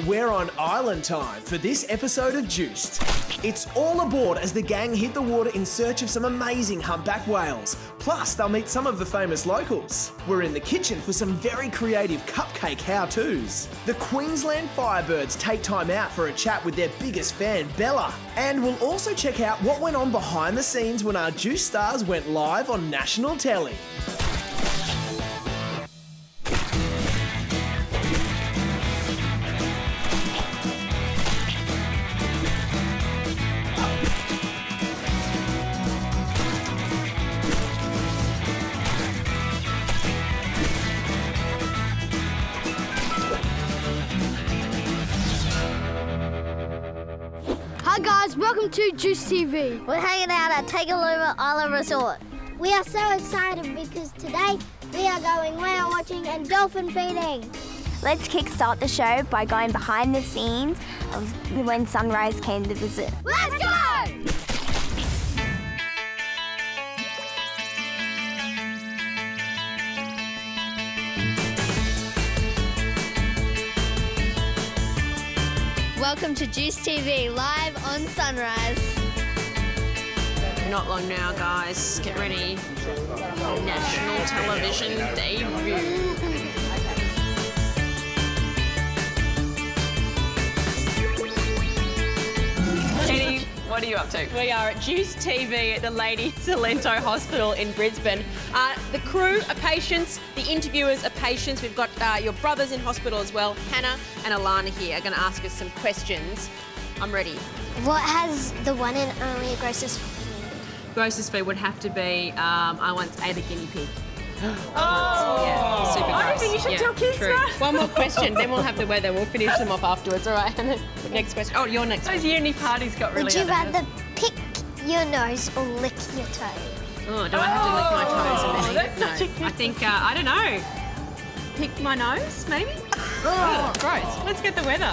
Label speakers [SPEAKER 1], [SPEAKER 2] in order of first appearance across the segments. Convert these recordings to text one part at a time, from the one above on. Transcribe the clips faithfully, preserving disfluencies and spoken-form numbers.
[SPEAKER 1] we're on island time for this episode of Juiced. It's all aboard as the gang hit the water in search of some amazing humpback whales. Plus, they'll meet some of the famous locals. We're in the kitchen for some very creative cupcake how-tos. The Queensland Firebirds take time out for a chat with their biggest fan, Bella. And we'll also check out what went on behind the scenes when our Juice stars went live on national telly.
[SPEAKER 2] Hi guys, welcome to Juice T V.
[SPEAKER 3] We're hanging out at Tangalooma Island Resort.
[SPEAKER 4] We are so excited because today we are going whale watching and dolphin feeding.
[SPEAKER 5] Let's kickstart the show by going behind the scenes of when Sunrise came to visit.
[SPEAKER 2] Let's go! Welcome to Juice T V, live on Sunrise.
[SPEAKER 6] Not long now, guys. Get ready. National television debut. Eddie, what are you up to? We are at Juice T V at the Lady Salento Hospital in Brisbane. Uh, the crew are patients, the interviewers are patients. We've got uh, your brothers in hospital as well. Hannah and Alana here are going to ask us some questions. I'm ready.
[SPEAKER 4] What has the one and only grossest
[SPEAKER 6] Grossest food would have to be, um, I once ate a guinea pig.
[SPEAKER 2] Oh!
[SPEAKER 6] Yeah, super gross.
[SPEAKER 2] I don't think you should
[SPEAKER 6] yeah,
[SPEAKER 2] tell kids
[SPEAKER 6] true.
[SPEAKER 2] that.
[SPEAKER 6] One more question, then we'll have the weather. We'll finish them off afterwards, all right? Next question. Oh, your next
[SPEAKER 2] Those uni parties got really
[SPEAKER 4] Would you
[SPEAKER 2] out of
[SPEAKER 4] rather pick your nose or lick your toes?
[SPEAKER 6] Oh, do I have to lick my toes and
[SPEAKER 2] Oh,
[SPEAKER 6] then
[SPEAKER 2] that's
[SPEAKER 6] no.
[SPEAKER 2] such a good
[SPEAKER 6] I think, uh, I don't know. Pick my nose, maybe? Oh, gross. Let's get the weather.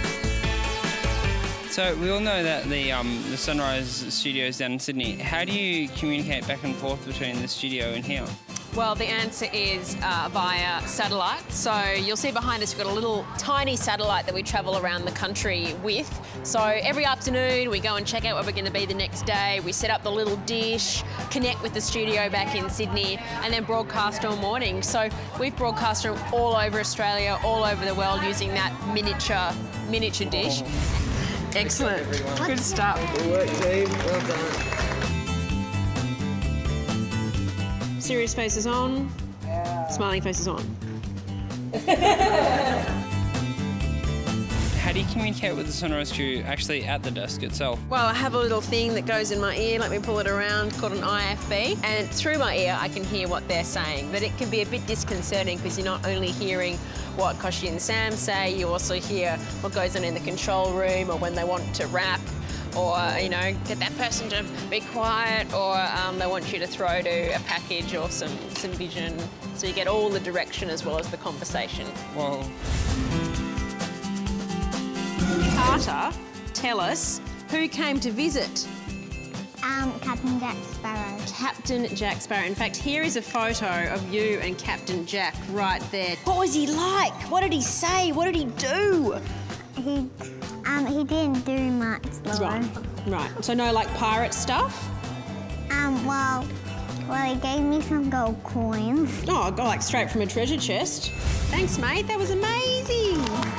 [SPEAKER 7] So we all know that the um, the Sunrise Studios down in Sydney. How do you communicate back and forth between the studio and here?
[SPEAKER 6] Well, the answer is uh, via satellite. So you'll see behind us we've got a little tiny satellite that we travel around the country with. So every afternoon we go and check out where we're going to be the next day. We set up the little dish, connect with the studio back in Sydney, and then broadcast all morning. So we've broadcast from all over Australia, all over the world using that miniature, miniature dish. Excellent. Good stuff.
[SPEAKER 1] Good work, team. Well done.
[SPEAKER 6] Serious faces on. Yeah. Smiling faces on.
[SPEAKER 7] How do you communicate with the Sunrise crew actually at the desk itself?
[SPEAKER 6] Well, I have a little thing that goes in my ear. Let me pull it around, called an I F B. And through my ear, I can hear what they're saying. But it can be a bit disconcerting because you're not only hearing what Koshi and Sam say, you also hear what goes on in the control room or when they want to rap or, you know, get that person to be quiet or um, they want you to throw to a package or some, some vision. So you get all the direction as well as the conversation.
[SPEAKER 7] Well,
[SPEAKER 6] Carter, tell us, who came to visit?
[SPEAKER 4] Um, Captain Jack Sparrow.
[SPEAKER 6] Captain Jack Sparrow. In fact, here is a photo of you and Captain Jack right there. What was he like? What did he say? What did he do?
[SPEAKER 4] He, um, he didn't do much, Laura.
[SPEAKER 6] Right, right. So no, like, pirate stuff?
[SPEAKER 4] Um, well, well, he gave me some gold coins.
[SPEAKER 6] Oh, go like straight from a treasure chest. Thanks, mate. That was amazing.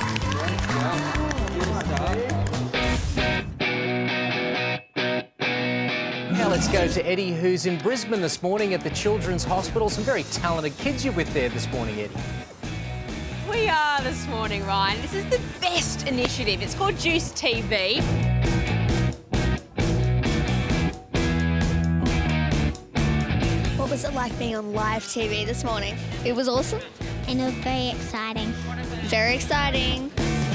[SPEAKER 8] Now let's go to Eddie, who's in Brisbane this morning at the Children's Hospital. Some very talented kids you're with there this morning, Eddie.
[SPEAKER 6] We are this morning, Ryan. This is the best initiative. It's called Juice T V.
[SPEAKER 2] What was it like being on live T V this morning? It was awesome.
[SPEAKER 4] And it was very exciting.
[SPEAKER 2] Very exciting.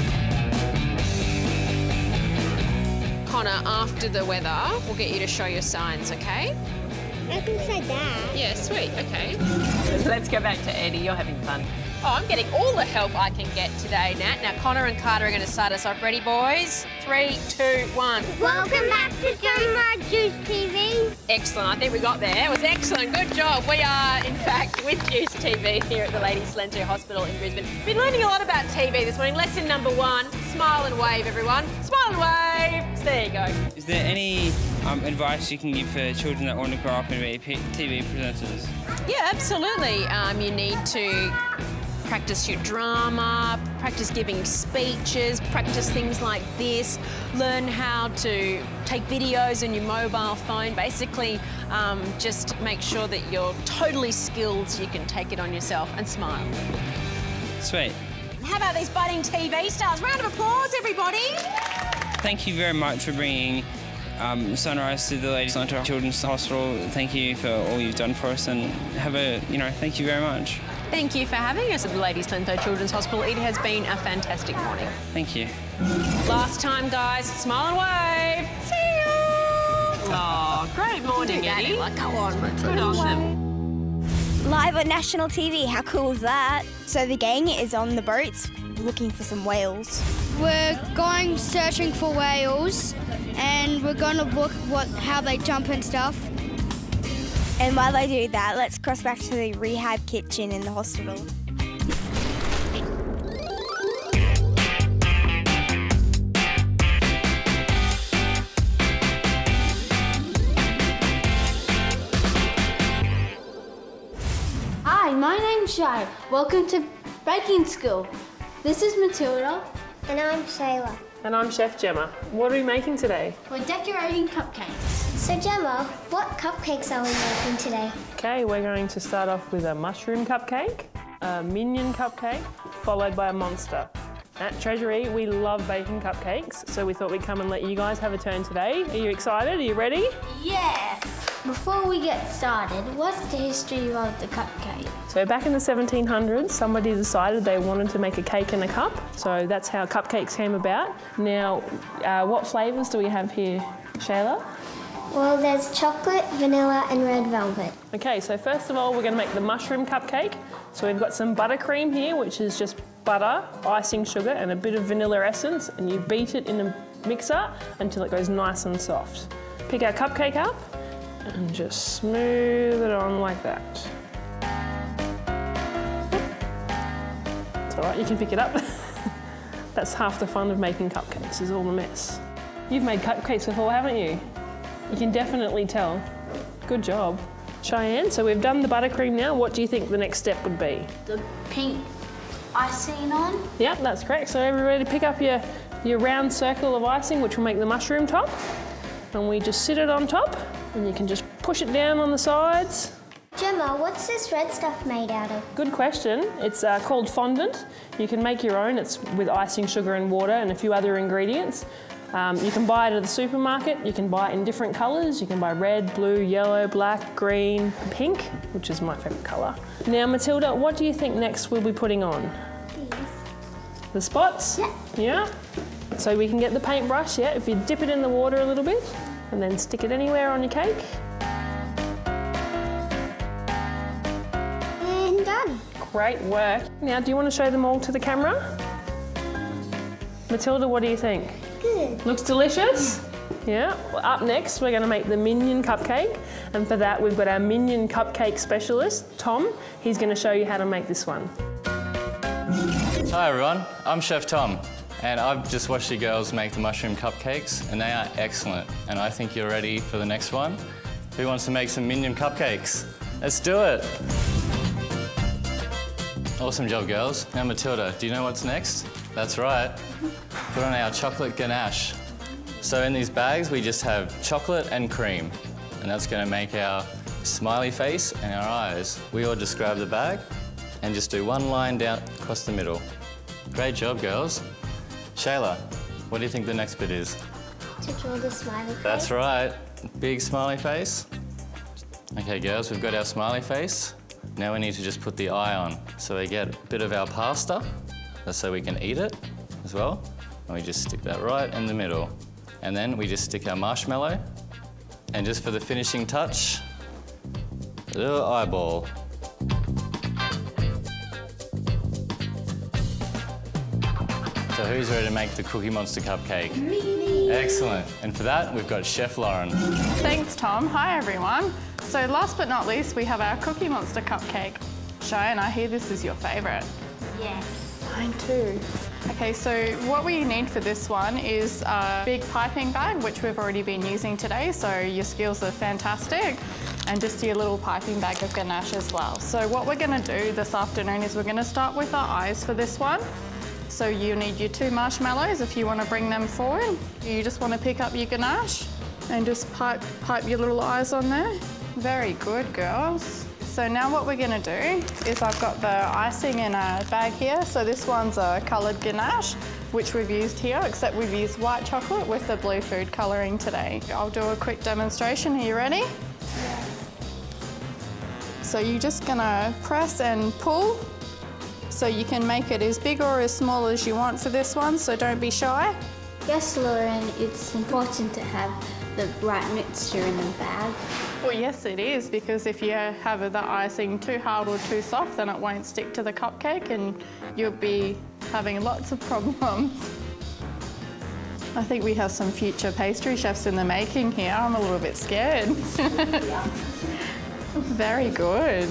[SPEAKER 6] Connor, after the weather, we'll get you to show your signs, okay?
[SPEAKER 4] I can say that.
[SPEAKER 6] Yeah, sweet, okay. Let's go back to Eddie. You're having fun. Oh, I'm getting all the help I can get today, Nat. Now, Connor and Carter are going to start us off. Ready, boys? Three, two, one.
[SPEAKER 4] Welcome back to Tangalooma Juice T V.
[SPEAKER 6] Excellent. I think we got there. It was excellent. Good job. We are, in fact, with Juice T V here at the Ladies Treasury Hospital in Brisbane. Been learning a lot about T V this morning. Lesson number one, smile and wave, everyone. Smile and wave. So there you go.
[SPEAKER 7] Is there any um, advice you can give for children that want to grow up and be T V presenters?
[SPEAKER 6] Yeah, absolutely. Um, you need to practice your drama, practice giving speeches, practice things like this, learn how to take videos on your mobile phone. Basically, um, just make sure that you're totally skilled so you can take it on yourself and smile.
[SPEAKER 7] Sweet.
[SPEAKER 6] How about these budding T V stars? Round of applause, everybody.
[SPEAKER 7] Thank you very much for bringing um, Sunrise to the Ladies Treasury Children's Hospital. Thank you for all you've done for us, and have a, you know, thank you very much.
[SPEAKER 6] Thank you for having us at the Ladies Treasury Children's Hospital. It has been a fantastic morning.
[SPEAKER 7] Thank you.
[SPEAKER 6] Last time, guys. Smile and wave. See you. Oh, great morning, Eddie. Like, go on. Good on them.
[SPEAKER 5] Live on national T V, how cool is that? So the gang is on the boats looking for some whales.
[SPEAKER 9] We're going searching for whales and we're going to look what how they jump and stuff.
[SPEAKER 5] And while they do that, let's cross back to the rehab kitchen in the hospital.
[SPEAKER 9] Hi, my name's Shay. Welcome to baking school. This is Matilda.
[SPEAKER 4] And I'm Shayla.
[SPEAKER 10] And I'm Chef Gemma. What are we making today?
[SPEAKER 9] We're decorating cupcakes.
[SPEAKER 4] So Gemma, what cupcakes are we making today?
[SPEAKER 10] Okay, we're going to start off with a mushroom cupcake, a minion cupcake, followed by a monster. At Treasury, we love baking cupcakes, so we thought we'd come and let you guys have a turn today. Are you excited? Are you ready?
[SPEAKER 9] Yes! Before we get started, what's the history of the cupcake?
[SPEAKER 10] So back in the seventeen hundreds, somebody decided they wanted to make a cake in a cup, so that's how cupcakes came about. Now, uh, what flavours do we have here, Shayla?
[SPEAKER 4] Well, there's chocolate, vanilla and red velvet.
[SPEAKER 10] Okay, so first of all, we're going to make the mushroom cupcake. So we've got some buttercream here, which is just butter, icing sugar and a bit of vanilla essence, and you beat it in a mixer until it goes nice and soft. Pick our cupcake up and just smooth it on like that. It's all right, you can pick it up. That's half the fun of making cupcakes, is all the mess. You've made cupcakes before, haven't you? You can definitely tell. Good job. Cheyenne, so we've done the buttercream now. What do you think the next step would be?
[SPEAKER 9] The pink icing on.
[SPEAKER 10] Yep, that's correct. So everybody pick up your, your round circle of icing, which will make the mushroom top. And we just sit it on top, and you can just push it down on the sides.
[SPEAKER 4] Gemma, what's this red stuff made out of?
[SPEAKER 10] Good question. It's uh, called fondant. You can make your own. It's with icing, sugar and water and a few other ingredients. Um, you can buy it at the supermarket. You can buy it in different colours. You can buy red, blue, yellow, black, green, pink, which is my favourite colour. Now, Matilda, what do you think next we'll be putting on?
[SPEAKER 4] These.
[SPEAKER 10] The spots?
[SPEAKER 4] Yeah.
[SPEAKER 10] Yeah? So we can get the paintbrush, yeah, if you dip it in the water a little bit and then stick it anywhere on your cake.
[SPEAKER 4] And done.
[SPEAKER 10] Great work. Now, do you want to show them all to the camera? Matilda, what do you think?
[SPEAKER 4] Good.
[SPEAKER 10] Looks delicious? Yeah. Well, up next, we're going to make the minion cupcake. And for that, we've got our minion cupcake specialist, Tom. He's going to show you how to make this one.
[SPEAKER 11] Hi everyone, I'm Chef Tom. And I've just watched you girls make the mushroom cupcakes and they are excellent. And I think you're ready for the next one. Who wants to make some minion cupcakes? Let's do it. Awesome job, girls. Now Matilda, do you know what's next? That's right. Put on our chocolate ganache. So in these bags, we just have chocolate and cream. And that's gonna make our smiley face and our eyes. We all just grab the bag and just do one line down across the middle. Great job, girls. Shayla, what do you think the next bit is?
[SPEAKER 4] To draw the smiley face.
[SPEAKER 11] That's right. Big smiley face. Okay, girls, we've got our smiley face. Now we need to just put the eye on. So we get a bit of our pasta, that's so we can eat it as well. And we just stick that right in the middle. And then we just stick our marshmallow. And just for the finishing touch, a little eyeball. So who's ready to make the Cookie Monster cupcake?
[SPEAKER 4] Me.
[SPEAKER 11] Excellent. And for that, we've got Chef Lauren.
[SPEAKER 12] Thanks, Tom. Hi, everyone. So last but not least, we have our Cookie Monster cupcake. Cheyenne, I hear this is your favourite.
[SPEAKER 9] Yes.
[SPEAKER 12] Mine too. Okay, so what we need for this one is a big piping bag, which we've already been using today, so your skills are fantastic, and just your little piping bag of ganache as well. So what we're going to do this afternoon is we're going to start with our eyes for this one. So you need your two marshmallows if you want to bring them forward. You just want to pick up your ganache and just pipe, pipe your little eyes on there. Very good, girls. So now what we're going to do is I've got the icing in a bag here. So this one's a coloured ganache, which we've used here, except we've used white chocolate with the blue food colouring today. I'll do a quick demonstration. Are you ready? Yeah. So you're just going to press and pull. So you can make it as big or as small as you want for this one, so don't be shy.
[SPEAKER 9] Yes, Lauren, it's important to have the right mixture in the bag.
[SPEAKER 12] Well, yes, it is, because if you have the icing too hard or too soft, then it won't stick to the cupcake and you'll be having lots of problems. I think we have some future pastry chefs in the making here. I'm a little bit scared. Very good.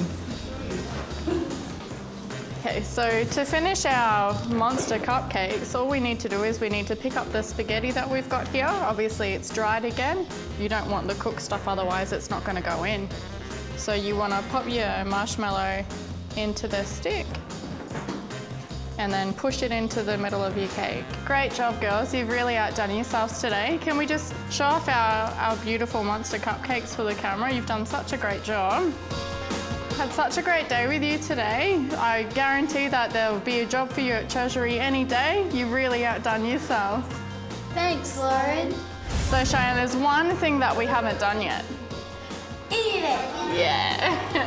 [SPEAKER 12] Okay, so to finish our monster cupcakes, all we need to do is we need to pick up the spaghetti that we've got here. Obviously it's dried again. You don't want the cooked stuff, otherwise it's not going to go in. So you want to pop your marshmallow into the stick and then push it into the middle of your cake. Great job, girls. You've really outdone yourselves today. Can we just show off our, our beautiful monster cupcakes for the camera? You've done such a great job. Had such a great day with you today. I guarantee that there will be a job for you at Treasury any day. You've really outdone yourself.
[SPEAKER 9] Thanks, Lauren.
[SPEAKER 12] So Cheyenne, there's one thing that we haven't done yet.
[SPEAKER 9] Eat it.
[SPEAKER 12] Yeah.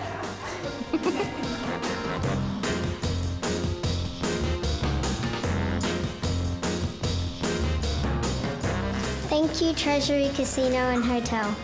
[SPEAKER 4] Thank you, Treasury Casino and Hotel.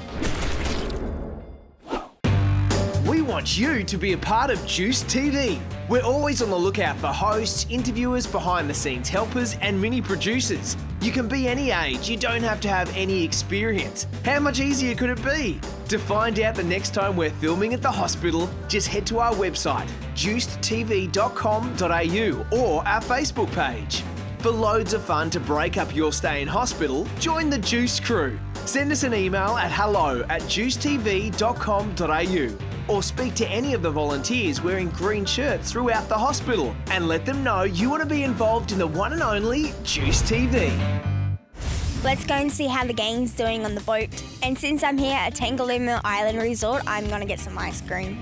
[SPEAKER 1] We want you to be a part of Juice T V. We're always on the lookout for hosts, interviewers, behind-the-scenes helpers and mini-producers. You can be any age, you don't have to have any experience. How much easier could it be? To find out the next time we're filming at the hospital, just head to our website, juiced t v dot com dot a u or our Facebook page. For loads of fun to break up your stay in hospital, join the Juice crew. Send us an email at hello at juice t v dot com dot a u or speak to any of the volunteers wearing green shirts throughout the hospital and let them know you want to be involved in the one and only Juice T V.
[SPEAKER 5] Let's go and see how the gang's doing on the boat. And since I'm here at Tangalooma Island Resort, I'm going to get some ice cream.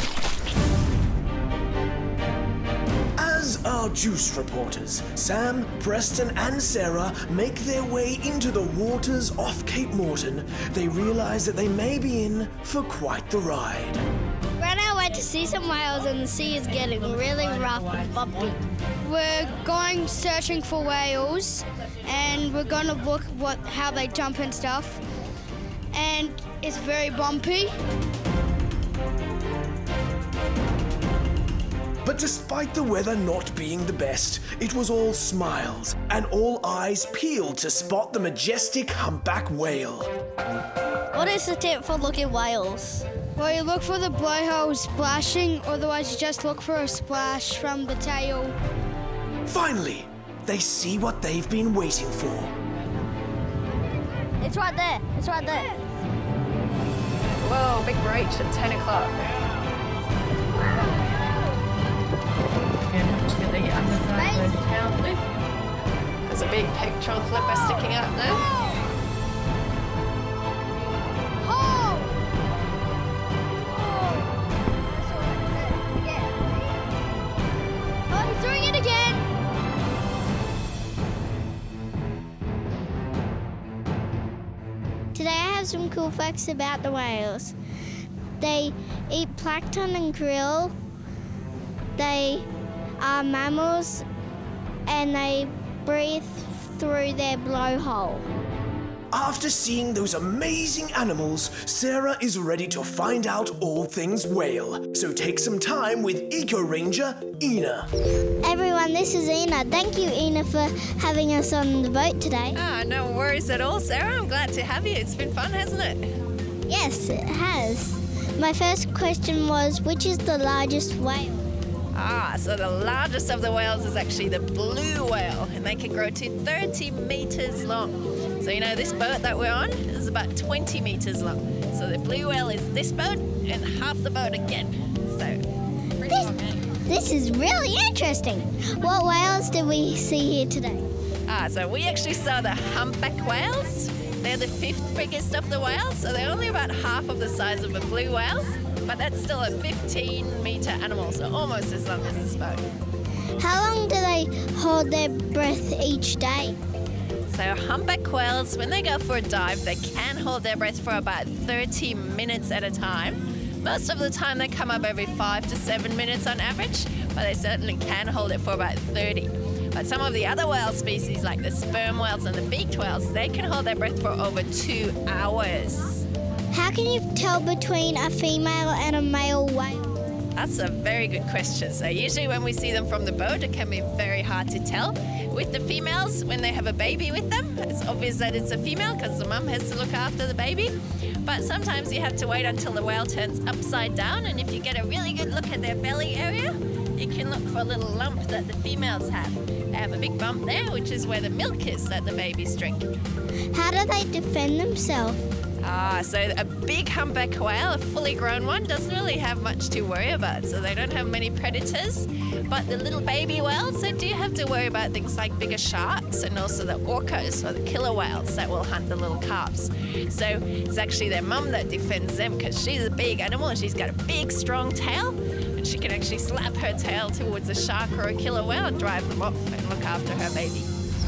[SPEAKER 1] As our Juice reporters, Sam, Preston and Sarah make their way into the waters off Cape Moreton, they realise that they may be in for quite the ride.
[SPEAKER 4] We're on our way to see some whales and the sea is getting really rough and bumpy. We're going searching for whales and we're going to look what how they jump and stuff. And it's very bumpy.
[SPEAKER 1] But despite the weather not being the best, it was all smiles and all eyes peeled to spot the majestic humpback whale.
[SPEAKER 4] What is the tip for looking whales? Well, you look for the blowhole splashing, otherwise you just look for a splash from the tail.
[SPEAKER 1] Finally, they see what they've been waiting for.
[SPEAKER 3] It's right there. It's right there.
[SPEAKER 6] Whoa, big roach at ten o'clock. There's a big pectoral flipper sticking out there.
[SPEAKER 4] Oh! Oh, he's doing it again! Today I have some cool facts about the whales. They eat plankton and krill. They are mammals and they breathe through their blowhole.
[SPEAKER 1] After seeing those amazing animals, Sarah is ready to find out all things whale. So take some time with Eco Ranger Ina.
[SPEAKER 3] Everyone, this is Ina. Thank you, Ina, for having us on the boat today.
[SPEAKER 13] Ah, no worries at all, Sarah. I'm glad to have you. It's been fun, hasn't it?
[SPEAKER 3] Yes, it has. My first question was, which is the largest whale?
[SPEAKER 13] Ah, so the largest of the whales is actually the blue whale, and they can grow to thirty metres long. So, you know, this boat that we're on is about twenty metres long. So the blue whale is this boat and half the boat again. So, pretty
[SPEAKER 3] this,
[SPEAKER 13] long, eh?
[SPEAKER 3] This is really interesting. What whales did we see here today?
[SPEAKER 13] Ah, so we actually saw the humpback whales. They're the fifth biggest of the whales, so they're only about half of the size of a blue whale, but that's still a fifteen metre animal, so almost as long as this boat.
[SPEAKER 3] How long do they hold their breath each day?
[SPEAKER 13] So humpback whales, when they go for a dive, they can hold their breath for about thirty minutes at a time. Most of the time they come up every five to seven minutes on average, but they certainly can hold it for about thirty. But some of the other whale species, like the sperm whales and the beaked whales, they can hold their breath for over two hours.
[SPEAKER 3] How can you tell between a female and a male whale?
[SPEAKER 13] That's a very good question. So usually when we see them from the boat, it can be very hard to tell. With the females, when they have a baby with them, it's obvious that it's a female because the mum has to look after the baby. But sometimes you have to wait until the whale turns upside down, and if you get a really good look at their belly area, you can look for a little lump that the females have. They have a big bump there, which is where the milk is that the babies drink.
[SPEAKER 3] How do they defend themselves?
[SPEAKER 13] Ah, so a big humpback whale, a fully grown one, doesn't really have much to worry about, so they don't have many predators. But the little baby whales, they do have to worry about things like bigger sharks and also the orcas, or the killer whales that will hunt the little calves. So it's actually their mum that defends them because she's a big animal and she's got a big, strong tail, and she can actually slap her tail towards a shark or a killer whale and drive them off and look after her baby.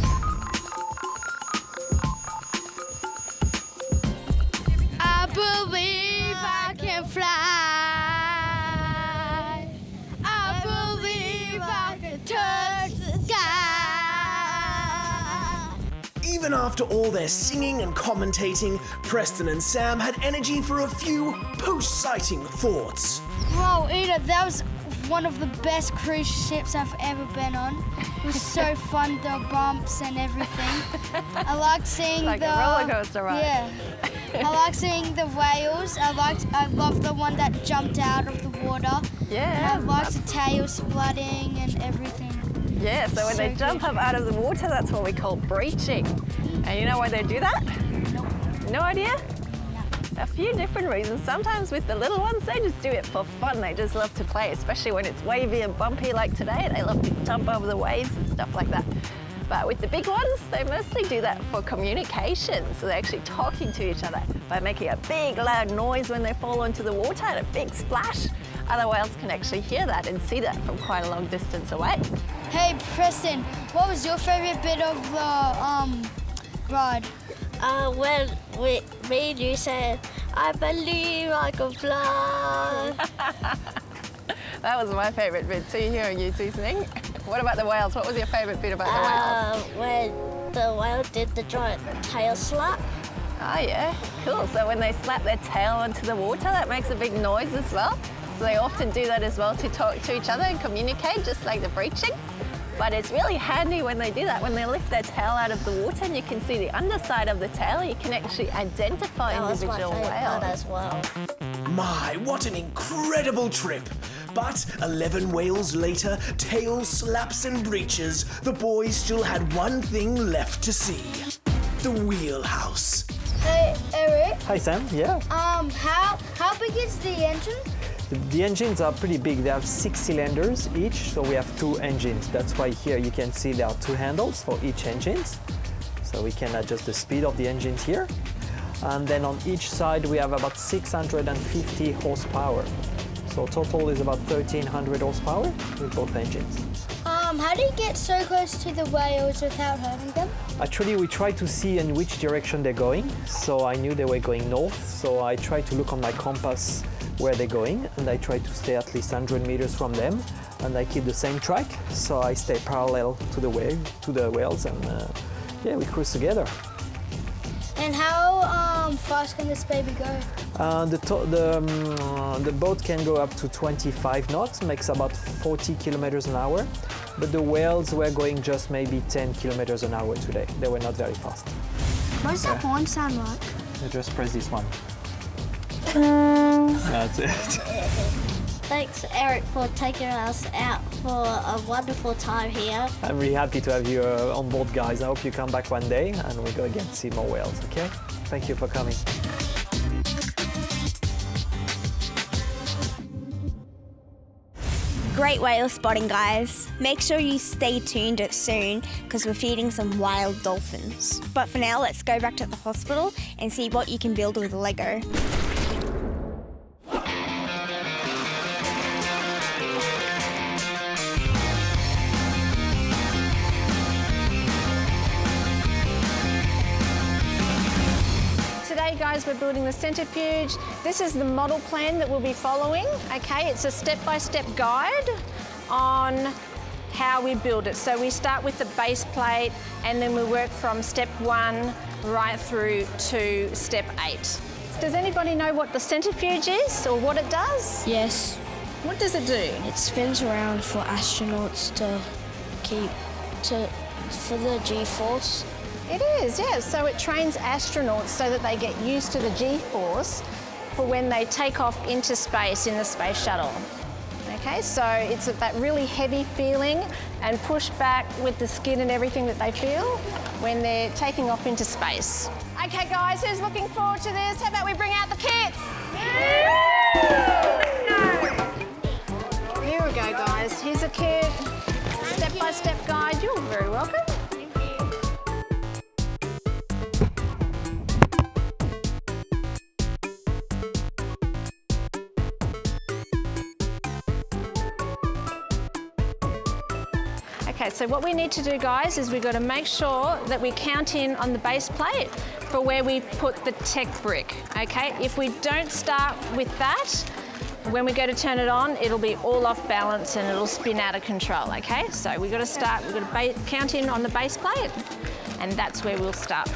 [SPEAKER 4] I believe I can fly. I believe I can touch the sky.
[SPEAKER 1] Even after all their singing and commentating, Preston and Sam had energy for a few post-sighting thoughts.
[SPEAKER 9] Whoa, Ina, that was one of the best cruise ships I've ever been on. It was so fun, the bumps and everything. I liked seeing
[SPEAKER 13] like
[SPEAKER 9] the...
[SPEAKER 13] a roller coaster ride.
[SPEAKER 9] Yeah. I liked seeing the whales. I liked, I loved the one that jumped out of the water.
[SPEAKER 13] Yeah.
[SPEAKER 9] And I liked the tail splutting and everything.
[SPEAKER 13] Yeah, so when
[SPEAKER 9] So
[SPEAKER 13] they jump
[SPEAKER 9] good.
[SPEAKER 13] up out of the water, that's what we call breaching. And you know why they do that?
[SPEAKER 9] Nope.
[SPEAKER 13] No idea? A few different reasons. Sometimes with the little ones, they just do it for fun. They just love to play, especially when it's wavy and bumpy like today. They love to jump over the waves and stuff like that. But with the big ones, they mostly do that for communication. So they're actually talking to each other by making a big loud noise when they fall into the water and a big splash. Other whales can actually hear that and see that from quite a long distance away.
[SPEAKER 9] Hey, Preston, what was your favourite bit of the um, ride?
[SPEAKER 3] Uh, when we, me and you said, I believe I can fly.
[SPEAKER 13] That was my favourite bit too, hearing you two sing. What about the whales? What was your favourite bit about the whales?
[SPEAKER 3] Uh, when the whale did the giant tail slap.
[SPEAKER 13] Oh yeah, cool. So when they slap their tail onto the water, that makes a big noise as well. So they often do that as well to talk to each other and communicate, just like the breaching. But it's really handy when they do that, when they lift their tail out of the water and you can see the underside of the tail, you can actually identify
[SPEAKER 3] That was my
[SPEAKER 13] individual
[SPEAKER 3] favourite
[SPEAKER 13] whales.
[SPEAKER 3] part as well.
[SPEAKER 1] My, what an incredible trip! But eleven whales later, tail slaps and breaches, the boys still had one thing left to see. The wheelhouse.
[SPEAKER 9] Hey, Eric.
[SPEAKER 14] Hi, Sam. Yeah.
[SPEAKER 9] Um, how how big is the engine?
[SPEAKER 14] The, the engines are pretty big. They have six cylinders each, so we have two engines. That's why here you can see there are two handles for each engine. So we can adjust the speed of the engines here. And then on each side we have about six hundred fifty horsepower. So total is about thirteen hundred horsepower with both engines.
[SPEAKER 9] Um, how do you get so close to the whales without hurting them?
[SPEAKER 14] Actually, we try to see in which direction they're going. So I knew they were going north, so I tried to look on my compass where they're going, and I try to stay at least one hundred meters from them, and I keep the same track, so I stay parallel to the wave, to the whales, and uh, yeah, we cruise together.
[SPEAKER 9] And how um, fast can this baby go?
[SPEAKER 14] Uh, the, the, um, the boat can go up to twenty-five knots, makes about forty kilometers an hour. But the whales were going just maybe ten kilometers an hour today. They were not very fast.
[SPEAKER 9] What does that horn sound like?
[SPEAKER 14] You just press this one. That's it.
[SPEAKER 3] Thanks, Eric, for taking us out for a wonderful time here.
[SPEAKER 14] I'm really happy to have you uh, on board, guys. I hope you come back one day and we go again to see more whales, okay? Thank you for coming.
[SPEAKER 5] Great whale spotting, guys. Make sure you stay tuned soon because we're feeding some wild dolphins. But for now, let's go back to the hospital and see what you can build with Lego.
[SPEAKER 15] Today, guys, we're building the centrifuge. This is the model plan that we'll be following, okay? It's a step-by-step guide on how we build it. So we start with the base plate and then we work from step one right through to step eight. Does anybody know what the centrifuge is or what it does?
[SPEAKER 2] Yes.
[SPEAKER 15] What does it do?
[SPEAKER 2] It spins around for astronauts to keep, to, for the G-force.
[SPEAKER 15] It is, yeah. So it trains astronauts so that they get used to the G-force for when they take off into space in the space shuttle. Okay, so it's that really heavy feeling and push back with the skin and everything that they feel when they're taking off into space. Okay, guys, who's looking forward to this? How about we bring out the kits? Here we go, guys. Here's a kit, step-by-step guide. You're very welcome. Okay, so what we need to do, guys, is we've got to make sure that we count in on the base plate for where we put the tech brick, okay? If we don't start with that, when we go to turn it on, it'll be all off balance and it'll spin out of control, okay? So we've got to start, we've got to count in on the base plate, and that's where we'll start.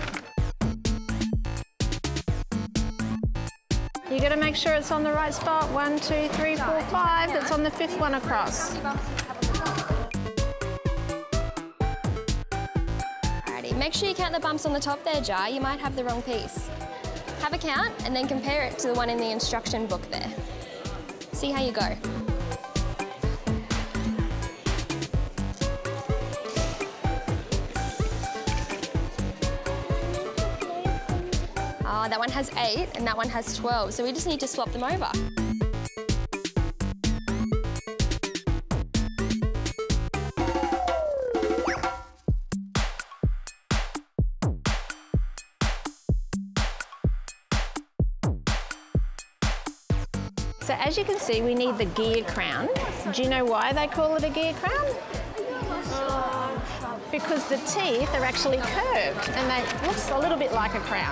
[SPEAKER 15] You've got to make sure it's on the right spot. One, two, three, four, five. That's on the fifth one across.
[SPEAKER 16] Make sure you count the bumps on the top there, Jai. You might have the wrong piece. Have a count and then compare it to the one in the instruction book there. See how you go. Oh, that one has eight and that one has twelve, so we just need to swap them over.
[SPEAKER 15] So as you can see, we need the gear crown. Do you know why they call it a gear crown? Because the teeth are actually curved and they looks a little bit like a crown.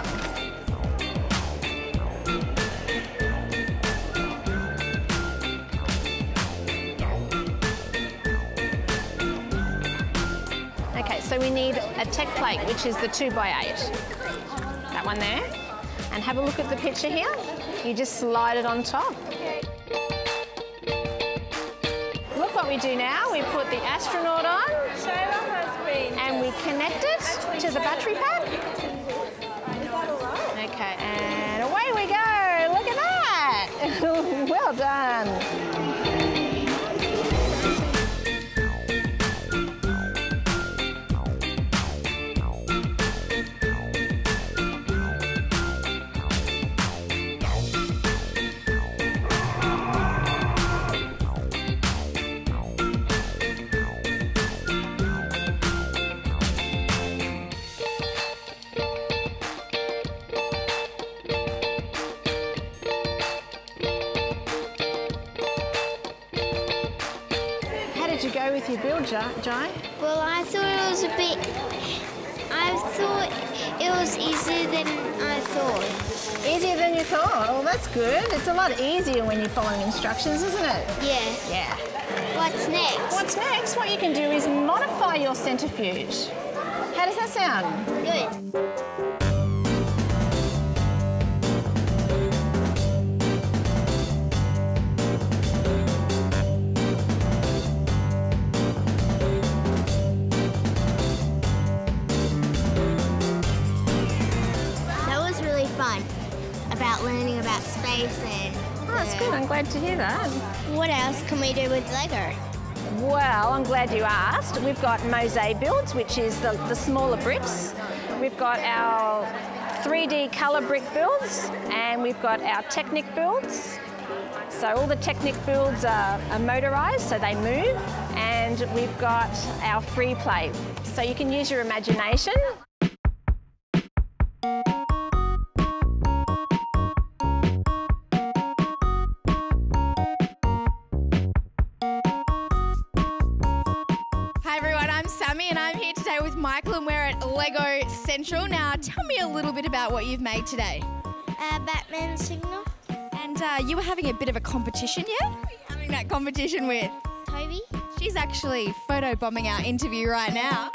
[SPEAKER 15] Okay, so we need a tech plate, which is the two by eight. That one there. And have a look at the picture here. You just slide it on top. Look what we do now. We put the astronaut on and we connect it to the battery pack. Okay, and away we go. Look at that. Well done. Go with your build, Jai?
[SPEAKER 9] Well, I thought it was a bit... I thought it was easier than I thought.
[SPEAKER 15] Easier than you thought? Well, that's good. It's a lot easier when you're following instructions, isn't it?
[SPEAKER 9] Yeah.
[SPEAKER 15] Yeah.
[SPEAKER 9] What's next?
[SPEAKER 15] What's next? What you can do is modify your centrifuge. How does that sound?
[SPEAKER 9] Good.
[SPEAKER 17] amazing.
[SPEAKER 15] Oh, that's good. I'm glad to hear that.
[SPEAKER 17] What else can we do with Lego?
[SPEAKER 15] Well, I'm glad you asked. We've got mosaic builds, which is the, the smaller bricks. We've got our three D colour brick builds, and we've got our Technic builds. So all the Technic builds are, are motorised, so they move, and we've got our free play. So you can use your imagination.
[SPEAKER 18] Hi everyone, I'm Sammy and I'm here today with Michael and we're at Lego Central. Now tell me a little bit about what you've made today.
[SPEAKER 17] Uh, Batman signal.
[SPEAKER 18] And uh, you were having a bit of a competition, yeah? Who are you having that competition with?
[SPEAKER 17] Toby.
[SPEAKER 18] She's actually photobombing our interview right now.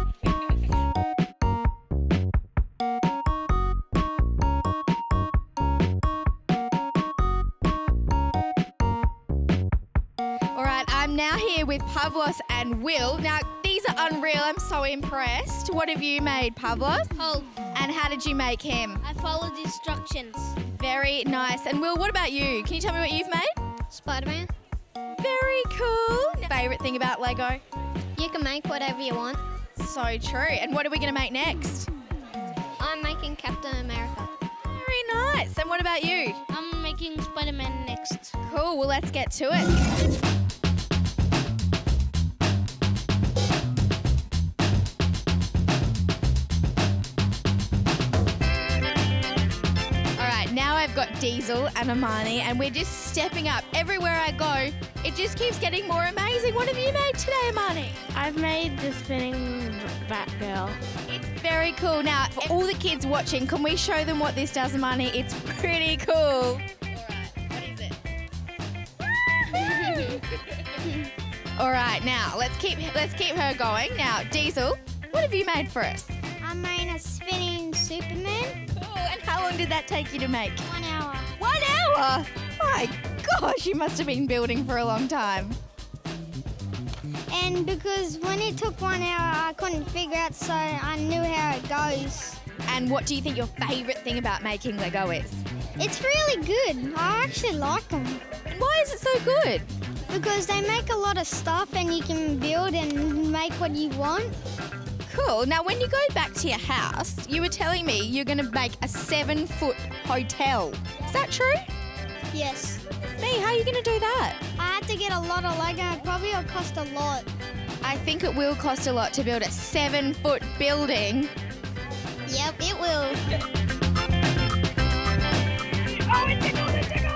[SPEAKER 18] All right, I'm now here with Pavlos and Will. Now, these are unreal. I'm so impressed. What have you made, Pavlos?
[SPEAKER 17] Hulk.
[SPEAKER 18] And how did you make him?
[SPEAKER 17] I followed the instructions.
[SPEAKER 18] Very nice. And Will, what about you? Can you tell me what you've made?
[SPEAKER 17] Spider-Man.
[SPEAKER 18] Very cool. Favourite thing about Lego?
[SPEAKER 17] You can make whatever you want.
[SPEAKER 18] So true. And what are we going to make next?
[SPEAKER 17] I'm making Captain America.
[SPEAKER 18] Very nice. And what about you?
[SPEAKER 17] I'm making Spider-Man next.
[SPEAKER 18] Cool. Well, let's get to it. Now I've got Diesel and Amani and we're just stepping up. Everywhere I go, it just keeps getting more amazing. What have you made today, Amani?
[SPEAKER 17] I've made the spinning Batgirl.
[SPEAKER 18] It's very cool. Now, for all the kids watching, can we show them what this does, Amani? It's pretty cool. All right, what is it? All right, now let's keep let's keep her going. Now, Diesel, what have you made for us?
[SPEAKER 17] I made a spinning Superman.
[SPEAKER 18] Cool. And how long did that take you to make?
[SPEAKER 17] One hour.
[SPEAKER 18] One hour? My gosh, you must have been building for a long time.
[SPEAKER 17] And because when it took one hour, I couldn't figure out, so I knew how it goes.
[SPEAKER 18] And what do you think your favourite thing about making Lego is?
[SPEAKER 17] It's really good. I actually like them.
[SPEAKER 18] Why is it so good?
[SPEAKER 17] Because they make a lot of stuff and you can build and make what you want.
[SPEAKER 18] Cool. Now, when you go back to your house, you were telling me you're going to make a seven-foot hotel. Is that true?
[SPEAKER 17] Yes.
[SPEAKER 18] Me, how are you going to do that?
[SPEAKER 17] I had to get a lot of Lego. It probably will cost a lot.
[SPEAKER 18] I think it will cost a lot to build a seven-foot building.
[SPEAKER 17] Yep, it will.
[SPEAKER 18] Oh, it tickles, it tickles.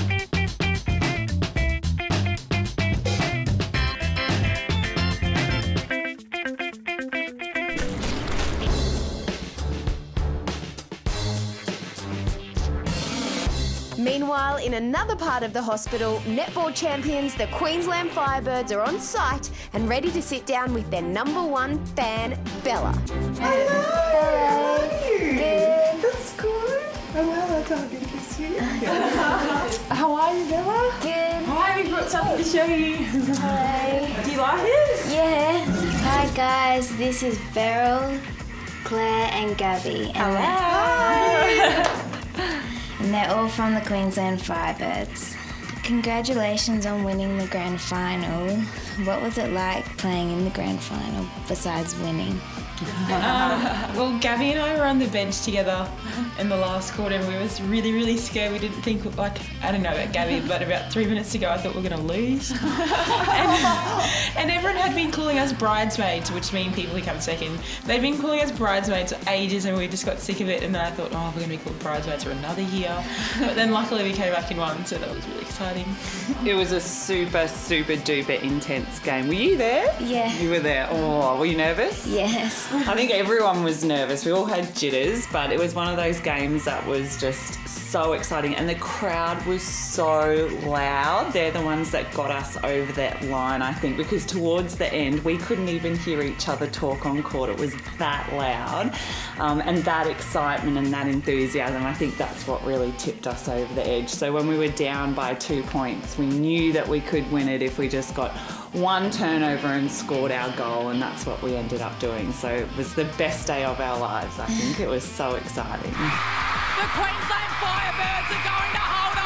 [SPEAKER 19] Meanwhile, in another part of the hospital, netball champions, the Queensland Firebirds, are on site and ready to sit down with their number one fan, Bella.
[SPEAKER 20] Hello! Hello! How are you? Good. That's good. Oh, wow, I can't get this here. How are you, Bella?
[SPEAKER 19] Good.
[SPEAKER 20] Hi, we've got something to show you.
[SPEAKER 19] Hello.
[SPEAKER 20] Do you like it?
[SPEAKER 21] Yeah. Hi, guys. This is Beryl, Claire and Gabby. And
[SPEAKER 20] Hello. Hi.
[SPEAKER 21] And they're all from the Queensland Firebirds. Congratulations on winning the grand final. What was it like playing in the grand final besides winning?
[SPEAKER 20] Um, well, Gabby and I were on the bench together in the last quarter and we were really, really scared. We didn't think, like, I don't know about Gabby, but about three minutes ago I thought we were going to lose. and, and everyone had been calling us bridesmaids, which mean people who come second. They'd been calling us bridesmaids for ages and we just got sick of it, and then I thought, oh, we're going to be called bridesmaids for another year. But then luckily we came back in one, so that was really exciting.
[SPEAKER 22] It was a super, super duper intense game. Were you there?
[SPEAKER 21] Yeah.
[SPEAKER 22] You were there. Oh, were you nervous?
[SPEAKER 21] Yes.
[SPEAKER 22] I think everyone was nervous. We all had jitters, but it was one of those games that was just so exciting, and the crowd was so loud. They're the ones that got us over that line, I think, because towards the end we couldn't even hear each other talk on court. It was that loud, um, and that excitement and that enthusiasm, I think that's what really tipped us over the edge. So when we were down by two points, we knew that we could win it if we just got one turnover and scored our goal, and that's what we ended up doing. So it was the best day of our lives, I think. It was so exciting.
[SPEAKER 23] The Queensland Firebirds are going to hold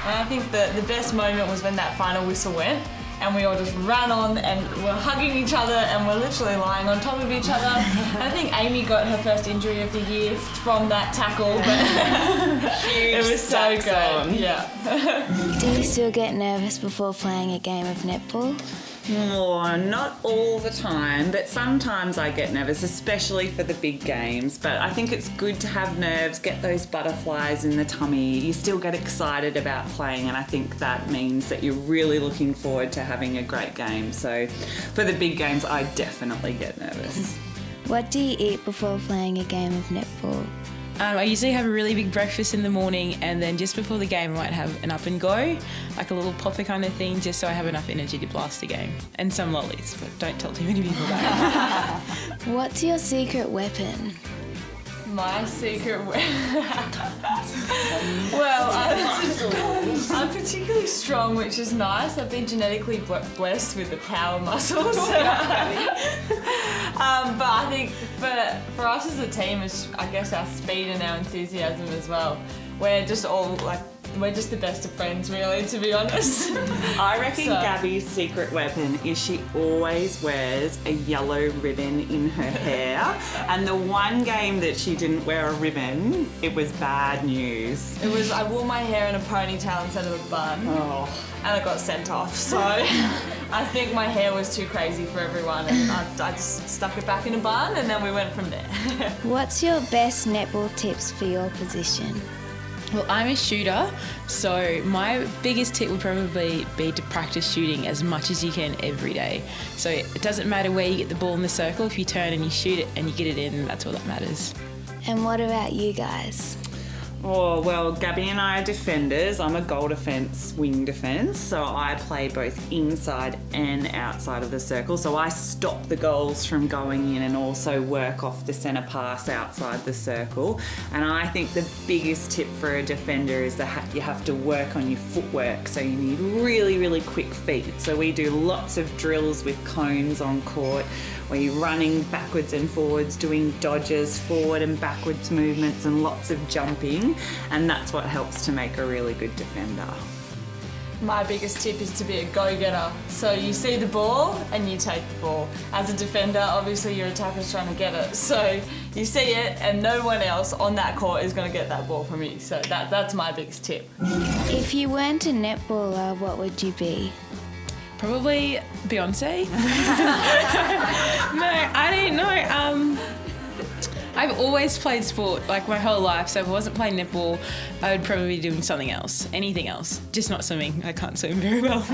[SPEAKER 7] And I think the, the best moment was when that final whistle went and we all just ran on and we're hugging each other and we're literally lying on top of each other. And I think Amy got her first injury of the year from that tackle, but it was so good. Yeah.
[SPEAKER 21] Do you still get nervous before playing a game of netball?
[SPEAKER 22] Oh, not all the time, but sometimes I get nervous, especially for the big games. But I think it's good to have nerves, get those butterflies in the tummy. You still get excited about playing, and I think that means that you're really looking forward to having a great game. So for the big games, I definitely get nervous.
[SPEAKER 21] What do you eat before playing a game of netball?
[SPEAKER 20] Um, I usually have a really big breakfast in the morning, and then just before the game I might have an up and go, like a little popper kind of thing, just so I have enough energy to blast the game. And some lollies, but don't tell too many people that.
[SPEAKER 21] What's your secret weapon?
[SPEAKER 7] My secret weapon? Well, I'm, I'm particularly strong, which is nice. I've been genetically blessed with the power muscles. Um, but I think for, for us as a team, it's, I guess, our speed and our enthusiasm as well. We're just all like, we're just the best of friends, really, to be honest.
[SPEAKER 22] I reckon
[SPEAKER 7] So-
[SPEAKER 22] Gabby's secret weapon is she always wears a yellow ribbon in her hair. And the one game that she didn't wear a ribbon, it was bad news.
[SPEAKER 7] It was, I wore my hair in a ponytail instead of a bun.
[SPEAKER 22] Oh.
[SPEAKER 7] And I got sent off. So I think my hair was too crazy for everyone and I, I just stuck it back in a bun and then we went from there.
[SPEAKER 21] What's your best netball tips for your position?
[SPEAKER 20] Well, I'm a shooter, so my biggest tip would probably be to practice shooting as much as you can every day. So it doesn't matter where you get the ball in the circle, if you turn and you shoot it and you get it in, that's all that matters.
[SPEAKER 21] And what about you guys?
[SPEAKER 22] Oh, well, Gabby and I are defenders. I'm a goal defence, wing defence, so I play both inside and outside of the circle. So I stop the goals from going in and also work off the centre pass outside the circle. And I think the biggest tip for a defender is that you have to work on your footwork. So you need really, really quick feet. So we do lots of drills with cones on court, where you're running backwards and forwards, doing dodges, forward and backwards movements and lots of jumping, and that's what helps to make a really good defender.
[SPEAKER 7] My biggest tip is to be a go-getter. So you see the ball and you take the ball. As a defender, obviously your attacker's trying to get it. So you see it and no one else on that court is going to get that ball from you. So that, that's my biggest tip.
[SPEAKER 21] If you weren't a netballer, what would you be?
[SPEAKER 20] Probably Beyonce. No, I don't know. Um, I've always played sport, like my whole life, so if I wasn't playing netball, I would probably be doing something else, anything else, just not swimming. I can't swim very well.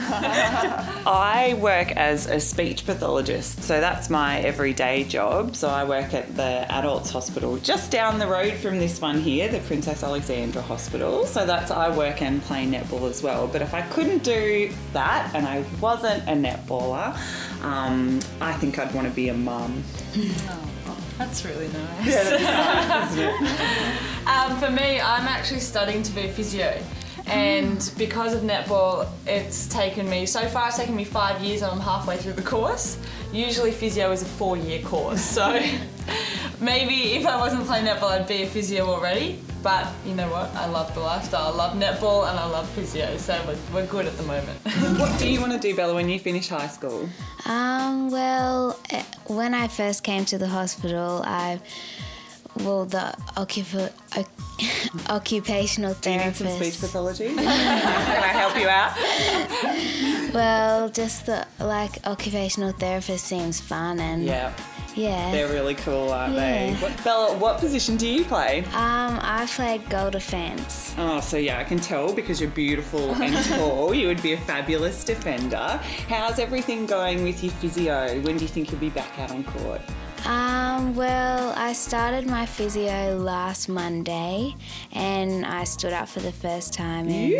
[SPEAKER 22] I work as a speech pathologist, so that's my everyday job. So I work at the adults hospital just down the road from this one here, the Princess Alexandra Hospital. So that's, I work and play netball as well. But if I couldn't do that and I wasn't a netballer, um, I think I'd want to be a mum.
[SPEAKER 7] Oh, that's really nice.
[SPEAKER 22] Yeah, that's nice, isn't it?
[SPEAKER 7] Um, for me, I'm actually studying to be a physio. And because of netball, it's taken me, so far it's taken me five years and I'm halfway through the course. Usually physio is a four-year course, so maybe if I wasn't playing netball, I'd be a physio already. But you know what? I love the lifestyle. I love netball and I love physio, so we're, we're good at the moment.
[SPEAKER 22] What do you want to do, Bella, when you finish high school?
[SPEAKER 21] Um, well, eh, when I first came to the hospital, I, well, the occupa- o- occupational therapist.
[SPEAKER 22] Do you need some speech pathology? Can I help you out?
[SPEAKER 21] Well, just the, like, occupational therapist seems fun and...
[SPEAKER 22] Yeah.
[SPEAKER 21] Yeah.
[SPEAKER 22] They're really cool, aren't
[SPEAKER 21] Yeah.
[SPEAKER 22] they? What, Bella, what position do you play?
[SPEAKER 21] Um, I played goal defence.
[SPEAKER 22] Oh, so yeah, I can tell because you're beautiful and tall. You would be a fabulous defender. How's everything going with your physio? When do you think you'll be back out on court?
[SPEAKER 21] Um, well, I started my physio last Monday and I stood up for the first time in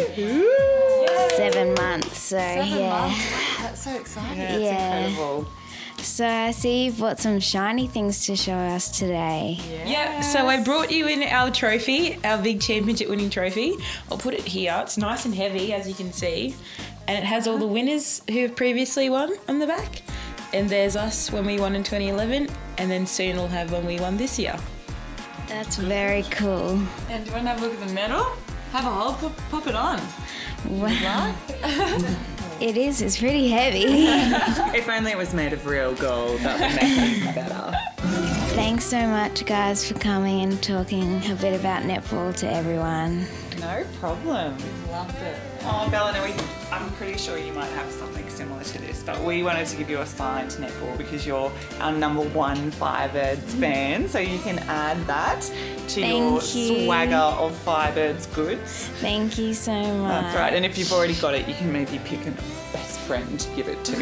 [SPEAKER 21] seven months. So,
[SPEAKER 7] Seven
[SPEAKER 21] yeah.
[SPEAKER 7] months? Wow, that's so exciting.
[SPEAKER 22] Yeah, it's
[SPEAKER 21] Yeah.
[SPEAKER 22] incredible.
[SPEAKER 21] So I see you've brought some shiny things to show us today.
[SPEAKER 20] Yeah, so I brought you in our trophy, our big championship winning trophy. I'll put it here. It's nice and heavy, as you can see. And it has all the winners who have previously won on the back. And there's us when we won in twenty eleven, and then soon we'll have when we won this year.
[SPEAKER 21] That's very cool.
[SPEAKER 7] And do you want to have a look at the medal?
[SPEAKER 22] Have a hole, pop, pop it on.
[SPEAKER 21] Wow. It is, it's pretty heavy.
[SPEAKER 22] If only it was made of real gold, that would make it better.
[SPEAKER 21] Thanks so much, guys, for coming and talking a bit about netball to everyone.
[SPEAKER 22] No problem. We loved it. Oh, Bellana, we, I'm pretty sure you might have something similar to this, but we wanted to give you a sign to netball because you're our number one Firebirds fan, so you can add that to
[SPEAKER 21] Thank
[SPEAKER 22] your
[SPEAKER 21] you.
[SPEAKER 22] swagger of Firebirds goods.
[SPEAKER 21] Thank you so much.
[SPEAKER 22] That's right, and if you've already got it, you can maybe pick a best friend to give it to.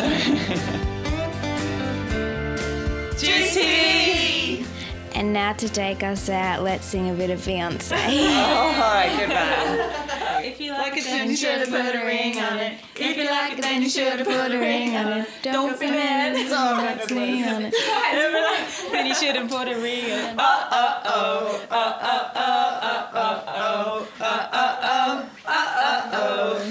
[SPEAKER 22] Juicy!
[SPEAKER 21] And now to take us out, let's sing a bit of Beyonce.
[SPEAKER 22] Oh, all right, good man.
[SPEAKER 20] If you like it, then you should have put a ring on it. If you like it, then you should have put a ring on it. Don't be mad, it's all right, swing on it. Then you should have put a ring on it. Uh uh oh, uh uh oh, uh uh oh, uh uh oh, uh uh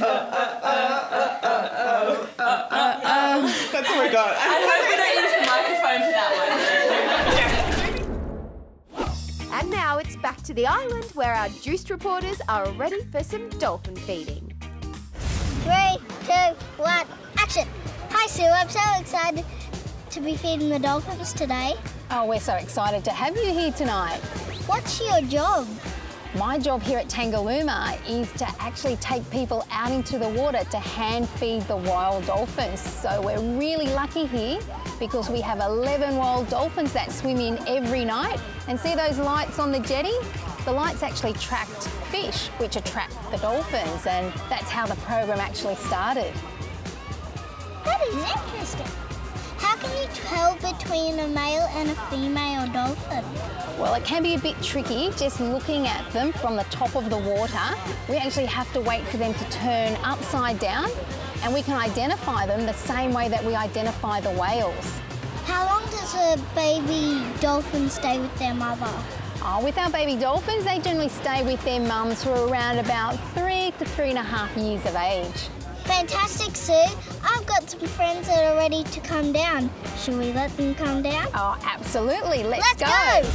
[SPEAKER 20] oh, uh uh oh.
[SPEAKER 22] That's what we got.
[SPEAKER 6] I hope we don't use the microphone for that one.
[SPEAKER 19] And now it's back to the island where our Juiced reporters are ready for some dolphin feeding.
[SPEAKER 17] Three, two, one, action! Hi Sue, I'm so excited to be feeding the dolphins today.
[SPEAKER 15] Oh, we're so excited to have you here tonight.
[SPEAKER 17] What's your job?
[SPEAKER 15] My job here at Tangalooma is to actually take people out into the water to hand feed the wild dolphins. So we're really lucky here because we have eleven wild dolphins that swim in every night. And see those lights on the jetty? The lights actually attract fish, which attract the dolphins, and that's how the program actually started.
[SPEAKER 17] That is interesting. How can you tell between a male and a female dolphin?
[SPEAKER 15] Well, it can be a bit tricky just looking at them from the top of the water. We actually have to wait for them to turn upside down, and we can identify them the same way that we identify the whales.
[SPEAKER 17] How long does a baby dolphin stay with their mother?
[SPEAKER 15] Oh, with our baby dolphins, they generally stay with their mums for around about three to three and a half years of age.
[SPEAKER 17] Fantastic, Sue. I've got some friends that are ready to come down. Should we let them come down?
[SPEAKER 15] Oh, absolutely. Let's,
[SPEAKER 17] Let's
[SPEAKER 15] go.
[SPEAKER 17] go.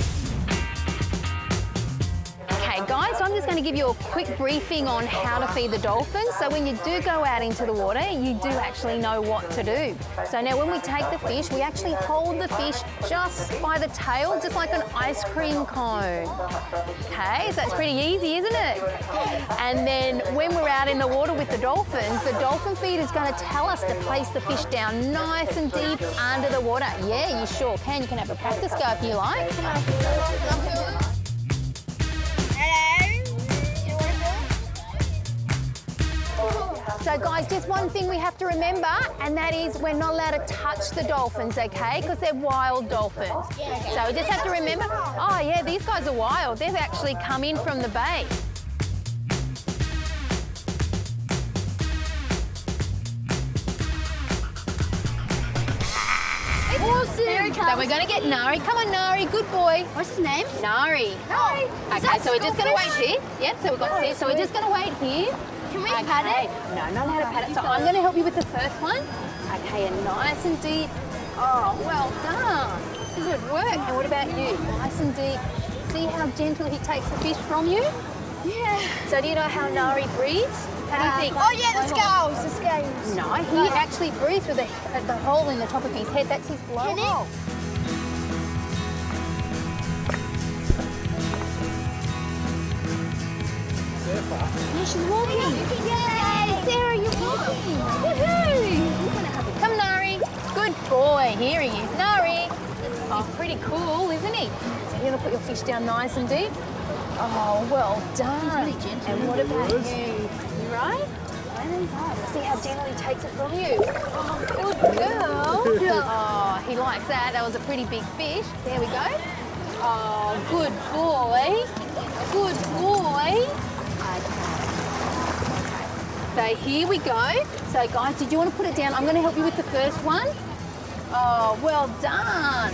[SPEAKER 15] Okay, guys, so I'm just going to give you a quick briefing on how to feed the dolphins. So when you do go out into the water, you do actually know what to do. So now when we take the fish, we actually hold the fish just by the tail, just like an ice cream cone. Okay, so that's pretty easy, isn't it? And then when we're out in the water with the dolphins, the dolphin feeder is going to tell us to place the fish down nice and deep under the water. Yeah, you sure can. You can have a practice go if you like. So guys, just one thing we have to remember, and that is we're not allowed to touch the dolphins, okay? Because they're wild dolphins. So we just have to remember, oh yeah, these guys are wild. They've actually come in from the bay.
[SPEAKER 17] Awesome.
[SPEAKER 15] So we're going to get Nari. Come on, Nari. Good boy.
[SPEAKER 17] What's his name?
[SPEAKER 15] Nari.
[SPEAKER 17] Nari.
[SPEAKER 15] Okay, so we're just going to wait here. Yep, so we've got six. So we're just going to wait here.
[SPEAKER 17] Can we
[SPEAKER 15] okay.
[SPEAKER 17] pat it?
[SPEAKER 15] No, not how to pat it. So I'm going to help you with the first one. Okay, and nice and deep. Oh, well done. Good work. And what about you? Nice and deep. See how gentle he takes the fish from you?
[SPEAKER 17] Yeah.
[SPEAKER 15] So do you know how Nari breathes? How do you think?
[SPEAKER 17] Oh yeah, the scales, the scales.
[SPEAKER 15] No, he actually breathes with the, at the hole in the top of his head. That's his blowhole. Yeah, she's walking. Yay! Sarah, you're walking. Woohoo! Come, Nari. Good boy. Here he is. Nari. Oh, pretty cool, isn't he? So you're going to put your fish down nice and deep? Oh, well done. He's really gentle. And what about you? You right? See how gently he takes it from you. Oh, good girl. Oh, he likes that. That was a pretty big fish. There we go. Oh, good boy. Good boy. Okay. So here we go. So guys, did you want to put it down? I'm going to help you with the first one. Oh, well done.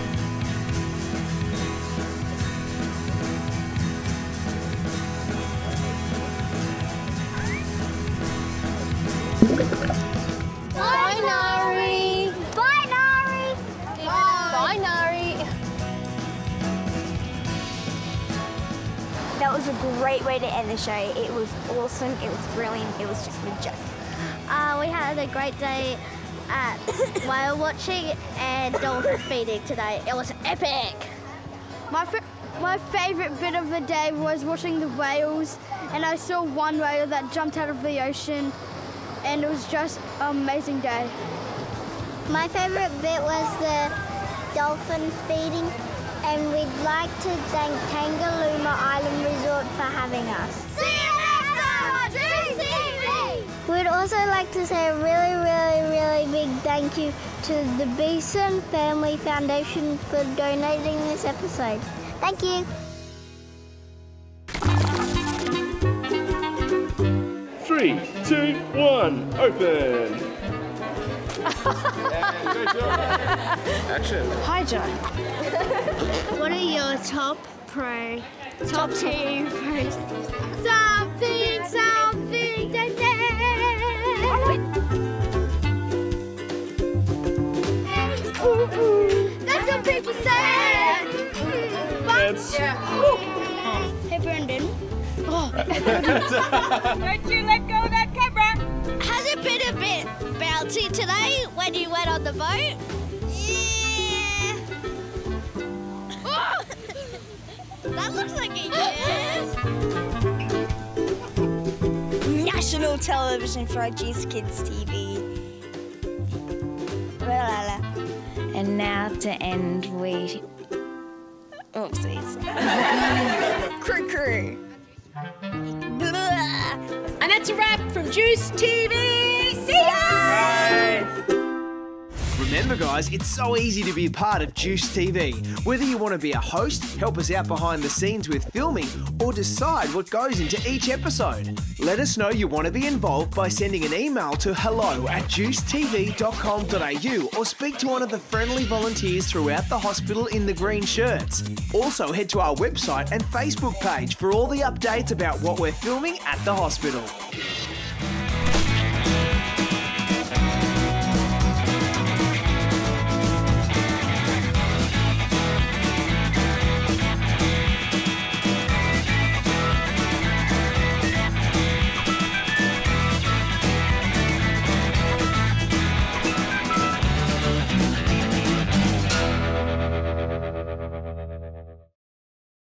[SPEAKER 15] Bye, Nari.
[SPEAKER 17] Bye, Nari.
[SPEAKER 15] Bye, Nari.
[SPEAKER 5] That was a great way to end the show. It was awesome, it was brilliant, it was just majestic.
[SPEAKER 17] Uh, we had a great day at whale watching and dolphin feeding today. It was epic.
[SPEAKER 9] My, fa my favourite bit of the day was watching the whales, and I saw one whale that jumped out of the ocean, and it was just an amazing day.
[SPEAKER 17] My favourite bit was the dolphin feeding, and we'd like to thank Tangalooma Island Resort for having us.
[SPEAKER 9] See you next time on Juice T V!
[SPEAKER 17] We'd also like to say a really, really, really big thank you to the Beeson Family Foundation for donating this episode. Thank you.
[SPEAKER 8] Three, two, one, open. Action.
[SPEAKER 9] Hi, Joe. What are your top pro, top, top two pros? Something, something, da, da. Ooh, ooh. That's what people say. But, yeah. Hey, Brendan. Oh.
[SPEAKER 3] Don't you let go of that camera.
[SPEAKER 17] Has it been a bit bouncy today when you went on the boat? Yeah. Oh. That looks like a yes.
[SPEAKER 5] National television for our Juice Kids T V.
[SPEAKER 21] And now to end, we... Oopsies.
[SPEAKER 5] Crew crew.
[SPEAKER 6] And that's a wrap from Juice T V. See ya!
[SPEAKER 1] Remember guys, it's so easy to be a part of Juice T V. Whether you want to be a host, help us out behind the scenes with filming, or decide what goes into each episode. Let us know you want to be involved by sending an email to hello at juice t v dot com dot a u or speak to one of the friendly volunteers throughout the hospital in the green shirts. Also head to our website and Facebook page for all the updates about what we're filming at the hospital.